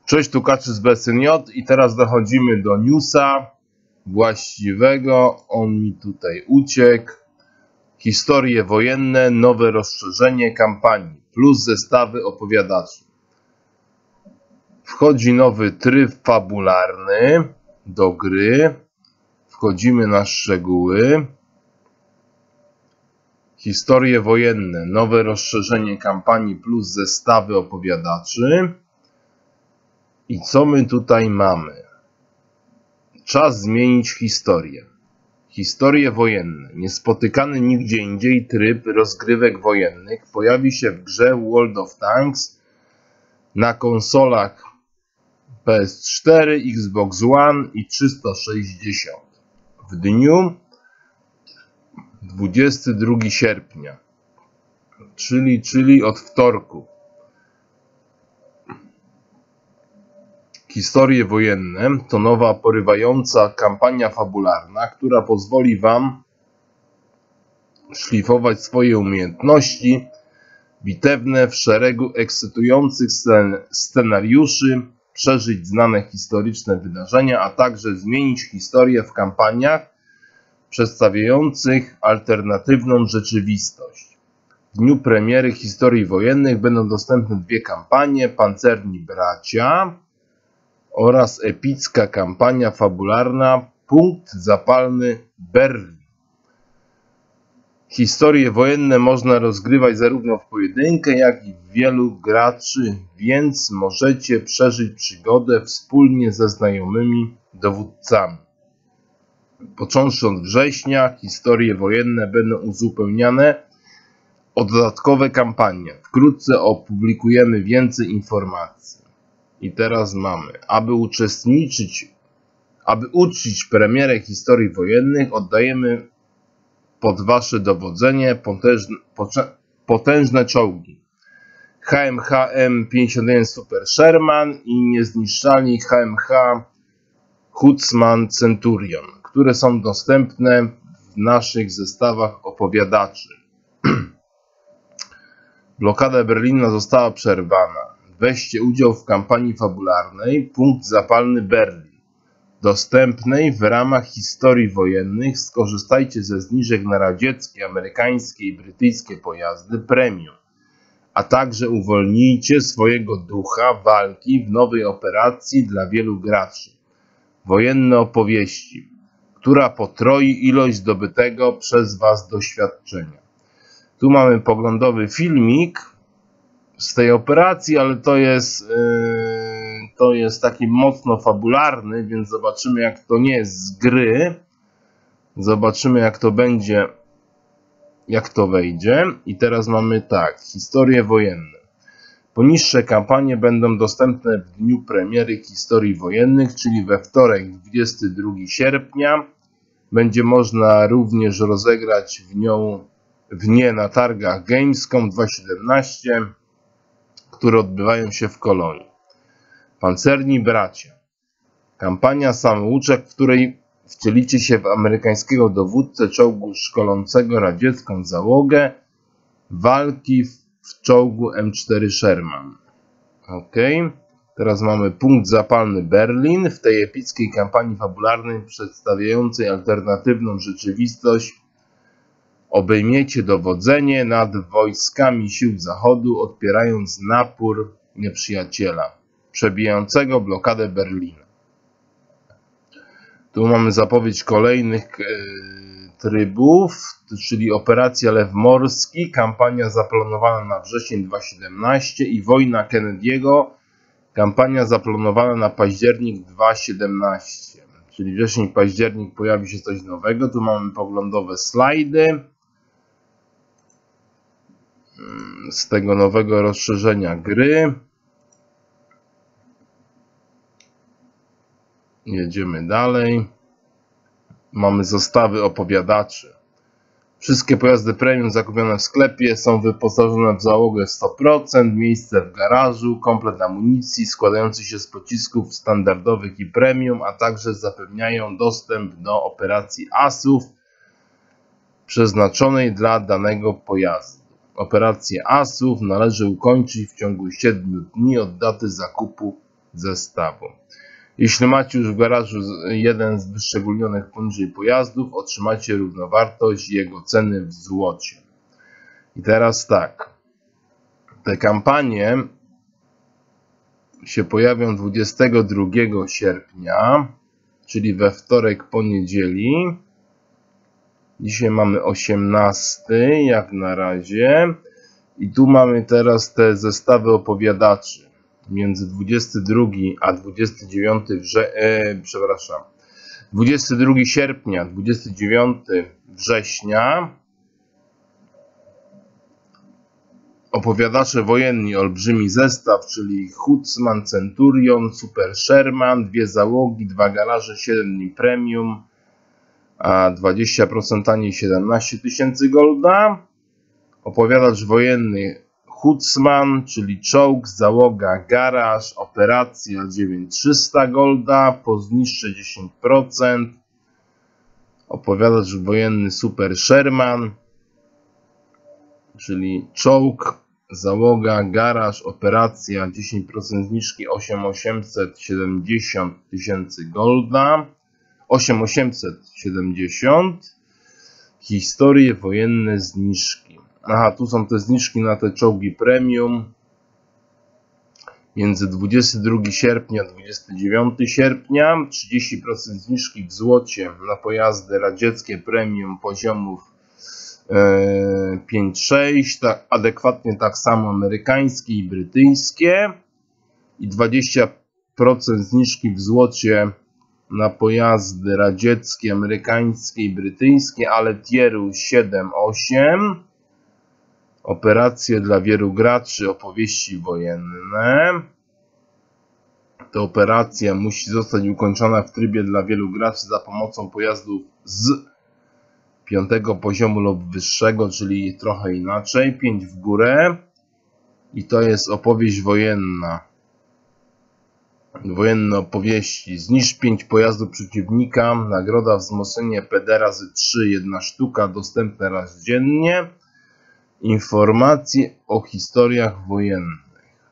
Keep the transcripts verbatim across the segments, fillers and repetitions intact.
Cześć, tu Kaczy z B S N J i teraz dochodzimy do newsa właściwego. On mi tutaj uciekł. Historie wojenne, nowe rozszerzenie kampanii plus zestawy opowiadaczy. Wchodzi nowy tryb fabularny do gry. Wchodzimy na szczegóły. Historie wojenne, nowe rozszerzenie kampanii plus zestawy opowiadaczy. I co my tutaj mamy? Czas zmienić historię. Historie wojenne. Niespotykany nigdzie indziej tryb rozgrywek wojennych pojawi się w grze World of Tanks na konsolach P S cztery, Xbox One i trzysta sześćdziesiąt w dniu dwudziestego drugiego sierpnia, czyli, czyli od wtorku. Historie wojenne to nowa, porywająca kampania fabularna, która pozwoli Wam szlifować swoje umiejętności bitewne w szeregu ekscytujących scen scenariuszy, przeżyć znane historyczne wydarzenia, a także zmienić historię w kampaniach przedstawiających alternatywną rzeczywistość. W dniu premiery historii wojennych będą dostępne dwie kampanie: Pancerni Bracia oraz epicka kampania fabularna Punkt Zapalny Berlin. Historie wojenne można rozgrywać zarówno w pojedynkę, jak i w wielu graczy, więc możecie przeżyć przygodę wspólnie ze znajomymi dowódcami. Począwszy od września, historie wojenne będą uzupełniane o dodatkowe kampanie. Wkrótce opublikujemy więcej informacji. I teraz mamy, aby uczestniczyć, aby uczcić premierę historii wojennych, oddajemy pod Wasze dowodzenie potężne, potężne czołgi H M H M pięćdziesiąt jeden Super Sherman i niezniszczalni H M H Huntsman Centurion, które są dostępne w naszych zestawach opowiadaczy. Blokada Berlina została przerwana. Weźcie udział w kampanii fabularnej Punkt Zapalny Berlin, dostępnej w ramach historii wojennych. Skorzystajcie ze zniżek na radzieckie, amerykańskie i brytyjskie pojazdy premium, a także uwolnijcie swojego ducha walki w nowej operacji dla wielu graczy. Wojenne opowieści, która potroi ilość zdobytego przez Was doświadczenia. Tu mamy poglądowy filmik z tej operacji, ale to jest, yy, to jest taki mocno fabularny, więc zobaczymy, jak to nie jest z gry. Zobaczymy, jak to będzie, jak to wejdzie. I teraz mamy tak, historie wojenne. Poniższe kampanie będą dostępne w dniu premiery historii wojennych, czyli we wtorek, dwudziestego drugiego sierpnia. Będzie można również rozegrać w nią w nie na targach Gamescom dwa tysiące siedemnaście, które odbywają się w Kolonii. Pancerni Bracia. Kampania samouczek, w której wcielicie się w amerykańskiego dowódcę czołgu szkolącego radziecką załogę walki w czołgu M cztery Sherman. Ok. Teraz mamy Punkt Zapalny Berlin. W tej epickiej kampanii fabularnej przedstawiającej alternatywną rzeczywistość obejmiecie dowodzenie nad wojskami sił Zachodu, odpierając napór nieprzyjaciela przebijającego blokadę Berlina. Tu mamy zapowiedź kolejnych yy, trybów, czyli Operacja Lew Morski, kampania zaplanowana na wrzesień dwa tysiące siedemnasty i Wojna Kennedy'ego, kampania zaplanowana na październik dwa tysiące siedemnasty. Czyli wrzesień, październik pojawi się coś nowego. Tu mamy poglądowe slajdy z tego nowego rozszerzenia gry. Jedziemy dalej. Mamy zestawy opowiadaczy. Wszystkie pojazdy premium zakupione w sklepie są wyposażone w załogę sto procent, miejsce w garażu, komplet amunicji składający się z pocisków standardowych i premium, a także zapewniają dostęp do operacji asów przeznaczonej dla danego pojazdu. Operację asów należy ukończyć w ciągu siedmiu dni od daty zakupu zestawu. Jeśli macie już w garażu jeden z wyszczególnionych poniżej pojazdów, otrzymacie równowartość jego ceny w złocie. I teraz tak, te kampanie się pojawią dwudziestego drugiego sierpnia, czyli we wtorek po niedzieli. Dzisiaj mamy osiemnasty, jak na razie. I tu mamy teraz te zestawy opowiadaczy. Między dwudziestym drugim a dwudziestym dziewiątym wrze e, przepraszam, dwudziestego drugiego sierpnia, dwudziestego dziewiątego września opowiadacze wojenni, olbrzymi zestaw, czyli Hutzman, Centurion, Super Sherman, dwie załogi, dwa garaże, siedem dni premium, a dwadzieścia procent taniej siedemnaście tysięcy golda. Opowiadacz wojenny Hutzman, czyli czołg, załoga, garaż, operacja dziewięć tysięcy trzysta golda, po zniżce dziesięć procent. Opowiadacz wojenny Super Sherman, czyli czołg, załoga, garaż, operacja, dziesięć procent zniżki, osiem tysięcy osiemset siedemdziesiąt tysięcy golda, osiem tysięcy osiemset siedemdziesiąt. Historie wojenne zniżki. Aha, tu są te zniżki na te czołgi premium. Między dwudziestego drugiego sierpnia a dwudziestego dziewiątego sierpnia trzydzieści procent zniżki w złocie na pojazdy radzieckie premium poziomów e, pięć sześć, tak, adekwatnie tak samo amerykańskie i brytyjskie. I dwadzieścia procent zniżki w złocie na pojazdy radzieckie, amerykańskie i brytyjskie, ale tieru siedem osiem. Operacje dla wielu graczy, opowieści wojenne. Ta operacja musi zostać ukończona w trybie dla wielu graczy za pomocą pojazdów z piątego poziomu lub wyższego, czyli trochę inaczej, pięć w górę. I to jest opowieść wojenna. Wojenne opowieści. Zniszcz pięć pojazdów przeciwnika. Nagroda wzmocnienie P D razy trzy, jedna sztuka, dostępne raz dziennie. Informacje o historiach wojennych.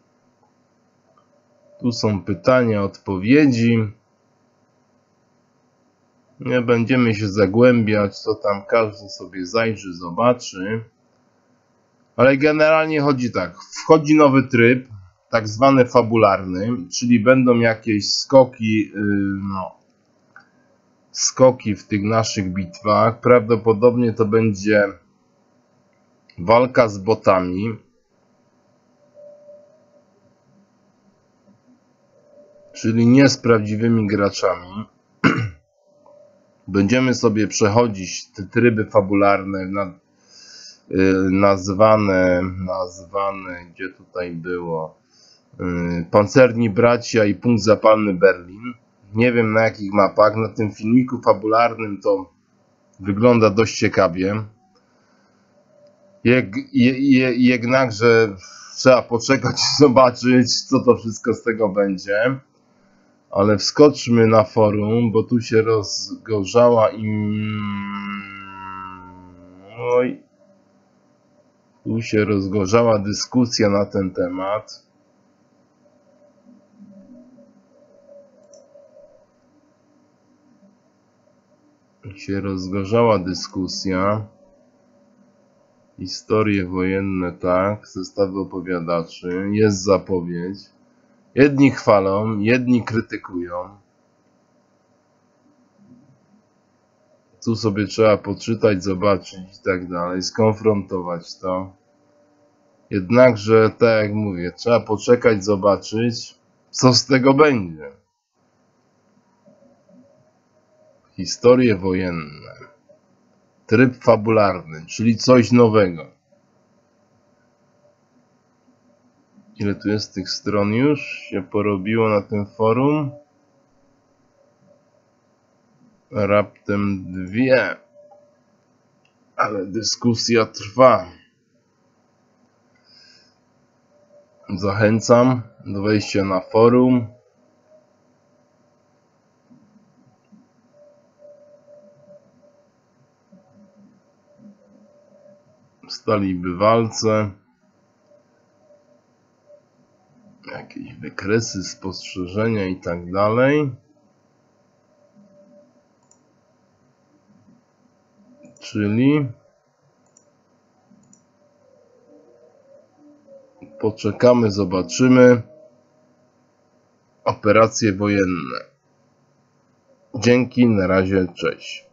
Tu są pytania, odpowiedzi. Nie będziemy się zagłębiać, co tam każdy sobie zajrzy, zobaczy. Ale generalnie chodzi tak. Wchodzi nowy tryb, tak zwany fabularny, czyli będą jakieś skoki, yy, no, skoki w tych naszych bitwach. Prawdopodobnie to będzie walka z botami. Czyli nie z prawdziwymi graczami. Będziemy sobie przechodzić te tryby fabularne na, yy, nazwane, nazwane, gdzie tutaj było, yy, Pancerni Bracia i Punkt Zapalny Berlin. Nie wiem na jakich mapach. Na tym filmiku fabularnym to wygląda dość ciekawie. Jed, je, je, jednakże trzeba poczekać i zobaczyć, co to wszystko z tego będzie. Ale wskoczmy na forum, bo tu się rozgorzała im... Oj. Tu się rozgorzała dyskusja na ten temat. się rozgorzała dyskusja. Historie wojenne, tak, zestawy opowiadaczy, jest zapowiedź. Jedni chwalą, jedni krytykują. Tu sobie trzeba poczytać, zobaczyć i tak dalej, skonfrontować to. Jednakże, tak jak mówię, trzeba poczekać, zobaczyć, co z tego będzie. Historie wojenne. Tryb fabularny, czyli coś nowego. Ile tu jest tych stron już się porobiło na tym forum? Raptem dwie. Ale dyskusja trwa. Zachęcam do wejścia na forum. Stali bywalcy. Jakieś wykresy, spostrzeżenia i tak dalej. Czyli poczekamy, zobaczymy. Operacje wojenne. Dzięki, na razie, cześć.